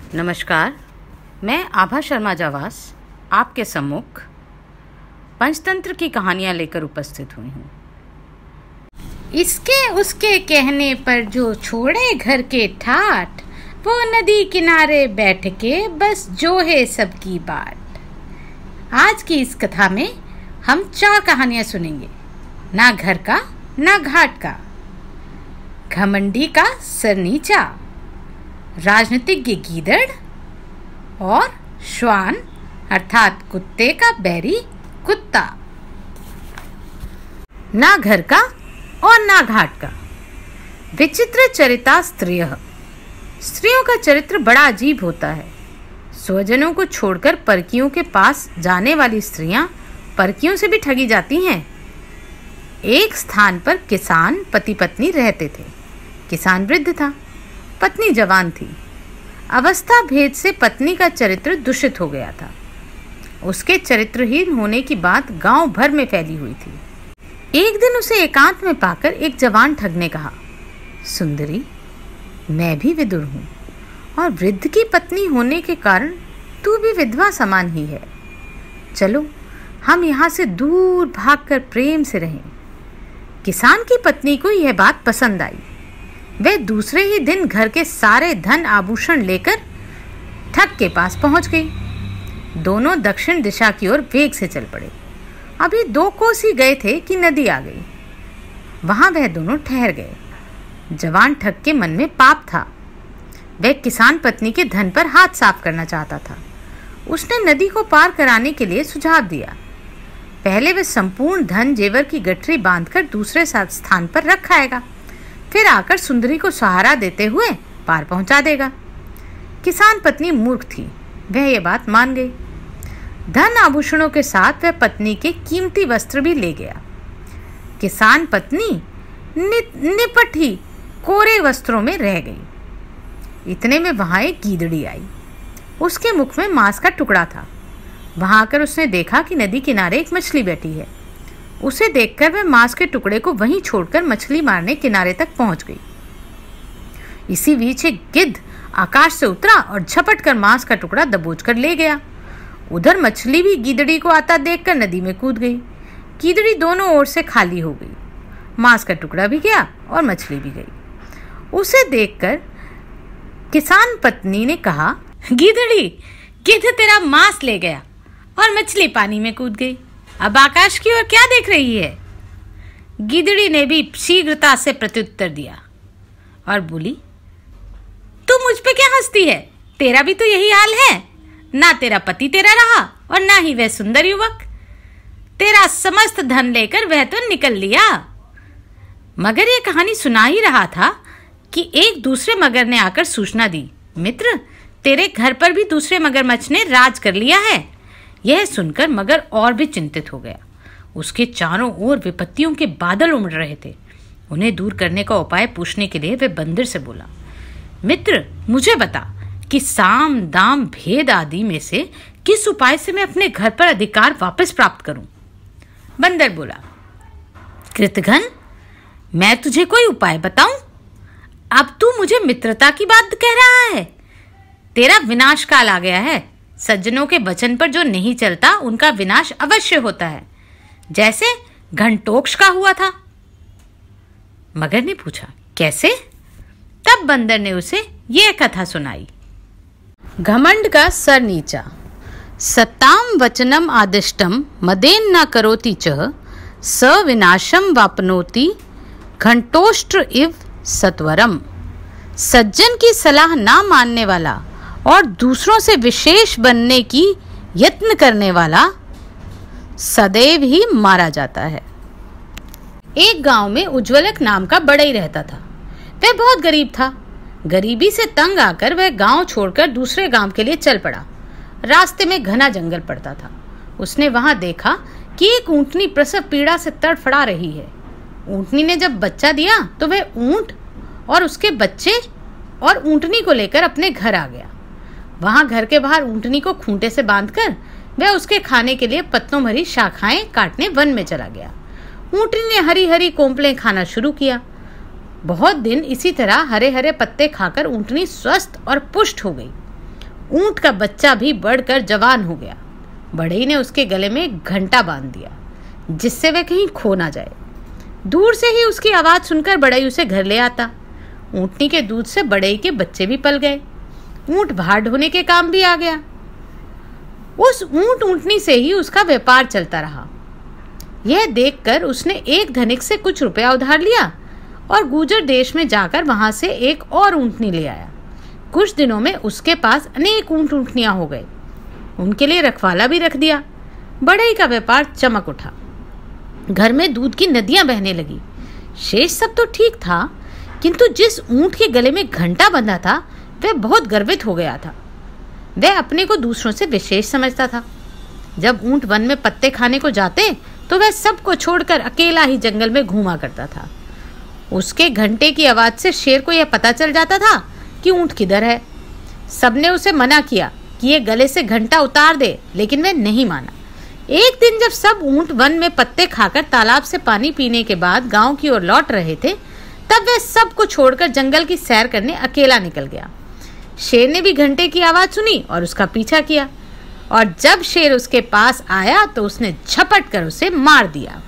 नमस्कार, मैं आभा शर्मा जावास आपके सम्मुख पंचतंत्र की कहानियाँ लेकर उपस्थित हुई हूँ। इसके उसके कहने पर जो छोड़े घर के ठाठ, वो नदी किनारे बैठ के बस जो है सबकी बाट। आज की इस कथा में हम 4 कहानियाँ सुनेंगे, ना घर का ना घाट का, घमंडी का सर नीचा, राजनीतिज्ञ गीदड़ और श्वान अर्थात कुत्ते का बैरी कुत्ता। ना घर का और ना घाट का। विचित्र चरिता स्त्रियों का चरित्र बड़ा अजीब होता है। स्वजनों को छोड़कर परकियों के पास जाने वाली स्त्रियां परकियों से भी ठगी जाती हैं। एक स्थान पर किसान पति पत्नी रहते थे। किसान वृद्ध था, पत्नी जवान थी। अवस्था भेद से पत्नी का चरित्र दूषित हो गया था। उसके चरित्रहीन होने की बात गांव भर में फैली हुई थी। एक दिन उसे एकांत में पाकर एक जवान ठग ने कहा, सुंदरी, मैं भी विदुर हूँ और वृद्ध की पत्नी होने के कारण तू भी विधवा समान ही है। चलो हम यहाँ से दूर भागकर प्रेम से रहें। किसान की पत्नी को यह बात पसंद आई। वह दूसरे ही दिन घर के सारे धन आभूषण लेकर ठग के पास पहुंच गई। दोनों दक्षिण दिशा की ओर वेग से चल पड़े। अभी 2 कोस ही गए थे कि नदी आ गई। वहां वह दोनों ठहर गए। जवान ठग के मन में पाप था। वह किसान पत्नी के धन पर हाथ साफ करना चाहता था। उसने नदी को पार कराने के लिए सुझाव दिया। पहले वह संपूर्ण धन जेवर की गठरी बांधकर दूसरे स्थान पर रखाएगा, फिर आकर सुंदरी को सहारा देते हुए पार पहुंचा देगा। किसान पत्नी मूर्ख थी, वह यह बात मान गई। धन आभूषणों के साथ वह पत्नी के कीमती वस्त्र भी ले गया। किसान पत्नी निपटी कोरे वस्त्रों में रह गई। इतने में वहां एक गीदड़ी आई। उसके मुख में मांस का टुकड़ा था। वहां आकर उसने देखा कि नदी किनारे एक मछली बैठी है। उसे देखकर वह मांस के टुकड़े को वहीं छोड़कर मछली मारने किनारे तक पहुंच गई। इसी बीच एक गिद्ध आकाश से उतरा और झपट कर मांस का टुकड़ा दबोच कर ले गया। उधर मछली भी गीदड़ी को आता देखकर नदी में कूद गई। गीदड़ी दोनों ओर से खाली हो गई। मांस का टुकड़ा भी गया और मछली भी गई। उसे देखकर किसान पत्नी ने कहा, गीदड़ी, गिद्ध तेरा मांस ले गया और मछली पानी में कूद गई। अब आकाश की ओर क्या देख रही है? गिदड़ी ने भी शीघ्रता से प्रत्युत्तर दिया और बोली, तू मुझ पे क्या हंसती है? तेरा भी तो यही हाल है। ना तेरा पति तेरा रहा और ना ही वह सुंदर युवक। तेरा समस्त धन लेकर वह तो निकल लिया। मगर यह कहानी सुना ही रहा था कि एक दूसरे मगर ने आकर सूचना दी, मित्र, तेरे घर पर भी दूसरे मगरमच्छ ने राज कर लिया है। यह सुनकर मगर और भी चिंतित हो गया। उसके चारों ओर विपत्तियों के बादल उमड़ रहे थे। उन्हें दूर करने का उपाय पूछने के लिए वह बंदर से बोला, मित्र, मुझे बता कि साम दाम भेद आदि में से किस उपाय से मैं अपने घर पर अधिकार वापस प्राप्त करूं? बंदर बोला, कृतघ्न, मैं तुझे कोई उपाय बताऊं? अब तू मुझे मित्रता की बात कह रहा है? तेरा विनाश काल आ गया है। सज्जनों के वचन पर जो नहीं चलता उनका विनाश अवश्य होता है, जैसे घंटोक्ष का हुआ था। मगर ने पूछा, कैसे? तब बंदर ने उसे यह कथा सुनाई। घमंड का सर नीचा। सत्ताम वचनम आदिष्टम मदेन न करोति च स विनाशम वापनोति घंटोष्ट्र इव सत्वरम। सज्जन की सलाह ना मानने वाला और दूसरों से विशेष बनने की यत्न करने वाला सदैव ही मारा जाता है। एक गांव में उज्ज्वलक नाम का बड़ई रहता था। वह बहुत गरीब था। गरीबी से तंग आकर वह गांव छोड़कर दूसरे गांव के लिए चल पड़ा। रास्ते में घना जंगल पड़ता था। उसने वहां देखा कि एक ऊंटनी प्रसव पीड़ा से तड़फड़ा रही है। ऊंटनी ने जब बच्चा दिया तो वह ऊंट और उसके बच्चे और ऊंटनी को लेकर अपने घर आ गया। वहां घर के बाहर ऊंटनी को खूंटे से बांधकर वह उसके खाने के लिए पत्तों भरी शाखाएं काटने वन में चला गया। ऊंटनी ने हरी हरी कोंपलें खाना शुरू किया। बहुत दिन इसी तरह हरे हरे पत्ते खाकर ऊंटनी स्वस्थ और पुष्ट हो गई। ऊंट का बच्चा भी बढ़कर जवान हो गया। बढ़ई ने उसके गले में एक घंटा बांध दिया जिससे वह कहीं खो ना जाए। दूर से ही उसकी आवाज सुनकर बढ़ई उसे घर ले आता। ऊंटनी के दूध से बढ़ई के बच्चे भी पल गए। ऊंट भार ढोने के काम भी आ गया। उस ऊंटनी से ही उसका व्यापार चलता रहा। यह देखकर उसने एक धनिक से कुछ रुपया उधार लिया और गुर्जर देश में जाकर वहां से एक और ऊंटनी ले आया। कुछ दिनों में उसके पास अनेक ऊंटनियां हो गए। उनके लिए रखवाला भी रख दिया। बढ़ई का व्यापार चमक उठा। घर में दूध की नदियां बहने लगी। शेष सब तो ठीक था, किंतु जिस ऊंट के गले में घंटा बंधा था वह बहुत गर्वित हो गया था। वह अपने को दूसरों से विशेष समझता था। जब ऊंट वन में पत्ते खाने को जाते तो वह सबको छोड़कर अकेला ही जंगल में घूमा करता था। उसके घंटे की आवाज से शेर को यह पता चल जाता था कि ऊंट किधर है। सबने उसे मना किया कि ये गले से घंटा उतार दे, लेकिन वह नहीं माना। एक दिन जब सब ऊंट वन में पत्ते खाकर तालाब से पानी पीने के बाद गांव की ओर लौट रहे थे, तब वह सबको छोड़कर जंगल की सैर करने अकेला निकल गया। शेर ने भी घंटे की आवाज सुनी और उसका पीछा किया, और जब शेर उसके पास आया तो उसने झपट कर उसे मार दिया।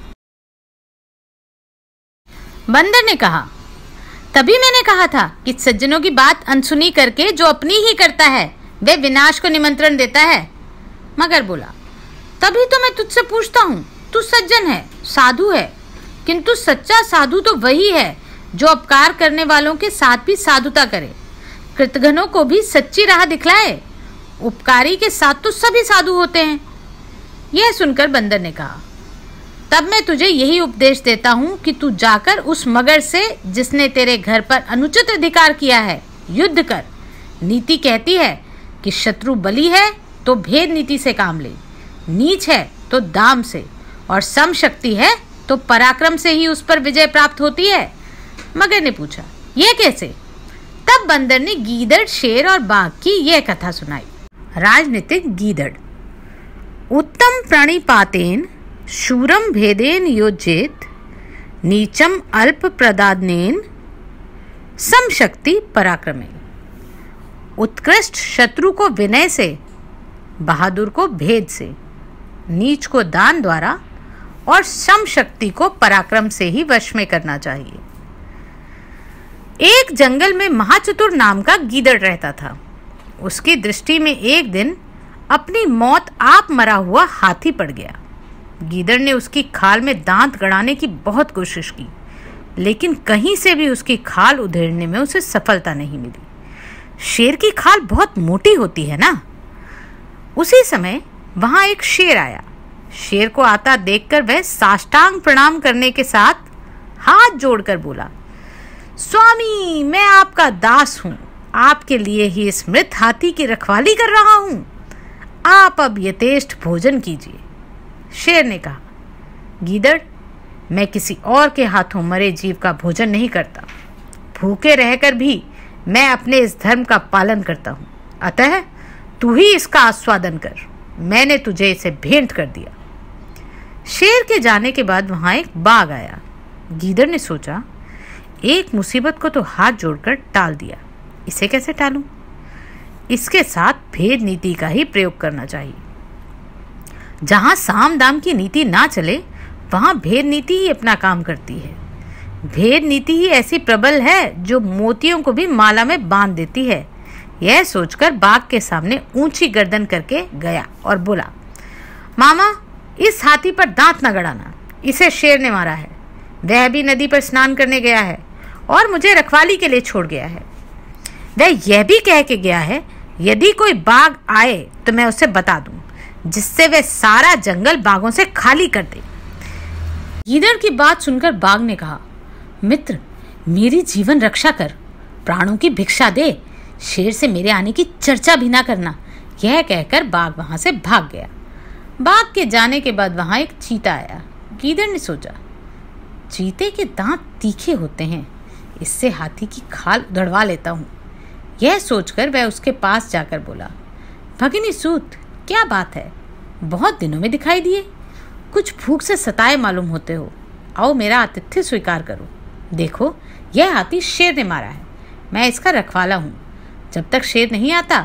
बंदर ने कहा, तभी मैंने कहा था कि सज्जनों की बात अनसुनी करके जो अपनी ही करता है वह विनाश को निमंत्रण देता है। मगर बोला, तभी तो मैं तुझसे पूछता हूँ, तू सज्जन है, साधु है, किंतु सच्चा साधु तो वही है जो अपकार करने वालों के साथ भी साधुता करे, कृतघ्नों को भी सच्ची राह दिखलाए। उपकारी के साथ तो सभी साधु होते हैं। यह सुनकर बंदर ने कहा, तब मैं तुझे यही उपदेश देता हूँ कि तू जाकर उस मगर से जिसने तेरे घर पर अनुचित अधिकार किया है युद्ध कर। नीति कहती है कि शत्रु बली है तो भेद नीति से काम ले, नीच है तो दाम से, और सम शक्ति है तो पराक्रम से ही उस पर विजय प्राप्त होती है। मगर ने पूछा, यह कैसे? तब बंदर ने गीदड़, शेर और बाघ की यह कथा सुनाई। राजनीतिक गीदड़। उत्तम प्रणिपातेन शूरम भेदेन योज्येत, नीचम अल्प प्रदानेन समशक्ति पराक्रमेन। उत्कृष्ट शत्रु को विनय से, बहादुर को भेद से, नीच को दान द्वारा और समशक्ति को पराक्रम से ही वश में करना चाहिए। एक जंगल में महाचतुर नाम का गीदड़ रहता था। उसकी दृष्टि में एक दिन अपनी मौत आप मरा हुआ हाथी पड़ गया। गीदड़ ने उसकी खाल में दांत गड़ाने की बहुत कोशिश की, लेकिन कहीं से भी उसकी खाल उधेड़ने में उसे सफलता नहीं मिली। शेर की खाल बहुत मोटी होती है ना। उसी समय वहां एक शेर आया। शेर को आता देखकर वह साष्टांग प्रणाम करने के साथ हाथ जोड़कर बोला, स्वामी, मैं आपका दास हूं, आपके लिए ही इस मृत हाथी की रखवाली कर रहा हूं। आप अब यथेष्ट भोजन कीजिए। शेर ने कहा, गीदड़, मैं किसी और के हाथों मरे जीव का भोजन नहीं करता। भूखे रहकर भी मैं अपने इस धर्म का पालन करता हूं, अतः तू ही इसका आस्वादन कर। मैंने तुझे इसे भेंट कर दिया। शेर के जाने के बाद वहां एक बाघ आया। गीदड़ ने सोचा, एक मुसीबत को तो हाथ जोड़कर टाल दिया, इसे कैसे टालूं? इसके साथ भेद नीति का ही प्रयोग करना चाहिए। जहां साम दाम की नीति ना चले वहां भेद नीति ही अपना काम करती है। भेद नीति ही ऐसी प्रबल है जो मोतियों को भी माला में बांध देती है। यह सोचकर बाघ के सामने ऊंची गर्दन करके गया और बोला, मामा, इस हाथी पर दांत न गड़ाना, इसे शेर ने मारा है। वह भी नदी पर स्नान करने गया है और मुझे रखवाली के लिए छोड़ गया है। वह यह भी कह के गया है, यदि कोई बाघ आए तो मैं उसे बता दूं, जिससे वह सारा जंगल बाघों से खाली कर दे। गीदड़ की बात सुनकर बाघ ने कहा, मित्र, मेरी जीवन रक्षा कर, प्राणों की भिक्षा दे, शेर से मेरे आने की चर्चा भी ना करना। यह कहकर बाघ वहां से भाग गया। बाघ के जाने के बाद वहां एक चीता आया। गीदड़ ने सोचा, चीते के दांत तीखे होते हैं, इससे हाथी की खाल उधड़वा लेता हूँ। यह सोचकर वह उसके पास जाकर बोला, भगिनी सूत, क्या बात है? बहुत दिनों में दिखाई दिए, कुछ भूख से सताए मालूम होते हो। आओ मेरा आतिथ्य स्वीकार करो। देखो, यह हाथी शेर ने मारा है, मैं इसका रखवाला हूँ। जब तक शेर नहीं आता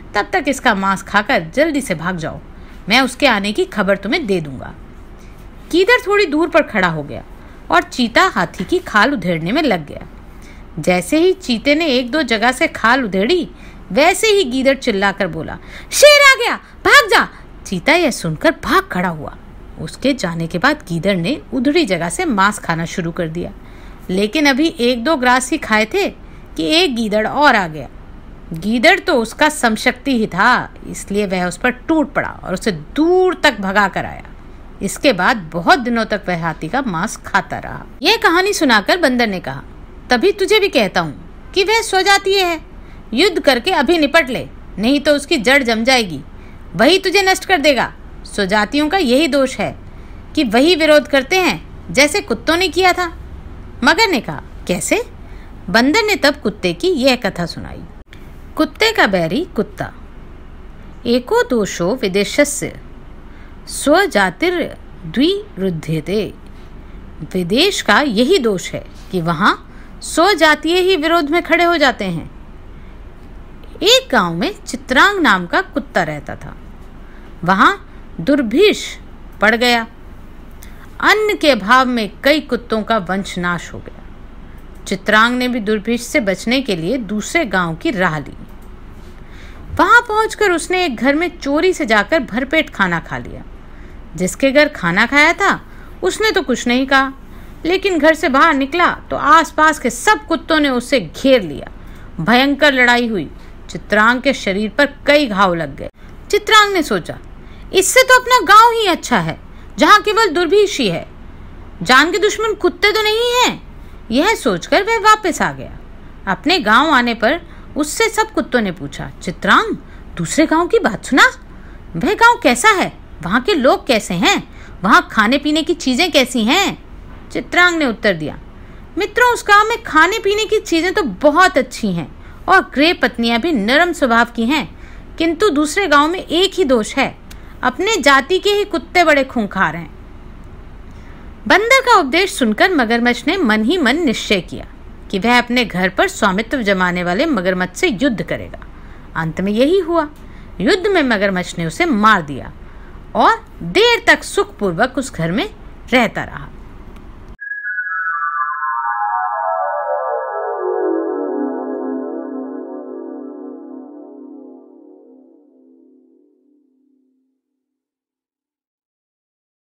तब तक इसका मांस खाकर जल्दी से भाग जाओ, मैं उसके आने की खबर तुम्हें दे दूंगा। गीदड़ थोड़ी दूर पर खड़ा हो गया और चीता हाथी की खाल उधेड़ने में लग गया। जैसे ही चीते ने एक दो जगह से खाल उधेड़ी, वैसे ही गीदड़ चिल्लाकर बोला, शेर आ गया, भाग जा। चीता यह सुनकर भाग खड़ा हुआ। उसके जाने के बाद गीदड़ ने उधड़ी जगह से मांस खाना शुरू कर दिया, लेकिन अभी एक दो ग्रास ही खाए थे कि एक गीदड़ और आ गया। गीदड़ तो उसका समशक्ति ही था, इसलिए वह उस पर टूट पड़ा और उसे दूर तक भगा कर आया। इसके बाद बहुत दिनों तक वह हाथी का मांस खाता रहा। यह कहानी सुनाकर बंदर ने कहा, तभी तुझे भी कहता हूँ कि वह स्वजातीय है। युद्ध करके अभी निपट ले, नहीं तो उसकी जड़ जम जाएगी, वही तुझे नष्ट कर देगा। स्वजातियों का यही दोष है कि वही विरोध करते हैं जैसे कुत्तों ने किया था। मगर ने कहा, कैसे? बंदर ने तब कुत्ते की यह कथा सुनाई। कुत्ते का बैरी कुत्ता। एको दोषो विदेशस्य स्वजातिर्द्विरुध्यते। विदेश का यही दोष है कि वहाँ स्वजातीय ही विरोध में खड़े हो जाते हैं। एक गांव में चित्रांग नाम का कुत्ता रहता था। वहाँ दुर्भिक्ष पड़ गया। अन्न के अभाव में कई कुत्तों का वंश नाश हो गया। चित्रांग ने भी दुर्भिक्ष से बचने के लिए दूसरे गांव की राह ली। वहां पहुंचकर उसने एक घर में चोरी से जाकर भरपेट खाना खा लिया। जिसके घर खाना खाया था उसने तो कुछ नहीं कहा, लेकिन घर से बाहर निकला तो आसपास के सब कुत्तों ने उसे घेर लिया। भयंकर लड़ाई हुई। चित्रांग के शरीर पर कई घाव लग गए। चित्रांग ने सोचा, इससे तो अपना गांव ही अच्छा है, जहां केवल दुर्भिक्ष ही है, जान के दुश्मन कुत्ते तो नहीं हैं। यह सोचकर वह वापस आ गया। अपने गांव आने पर उससे सब कुत्तों ने पूछा, चित्रांग, दूसरे गांव की बात सुना? वह गांव कैसा है? वहां के लोग कैसे हैं? वहां खाने पीने की चीजें कैसी हैं? चित्रांग ने उत्तर दिया, मित्रों, उस गांव में खाने पीने की चीजें तो बहुत अच्छी हैं और गृह पत्नियां भी नरम स्वभाव की हैं, किंतु दूसरे गांव में एक ही दोष है, अपने जाति के ही कुत्ते बड़े खूंखार हैं। बंदर का उपदेश सुनकर मगरमच्छ ने मन ही मन निश्चय किया कि वह अपने घर पर स्वामित्व जमाने वाले मगरमच्छ से युद्ध करेगा। अंत में यही हुआ। युद्ध में मगरमच्छ ने उसे मार दिया और देर तक सुखपूर्वक उस घर में रहता रहा।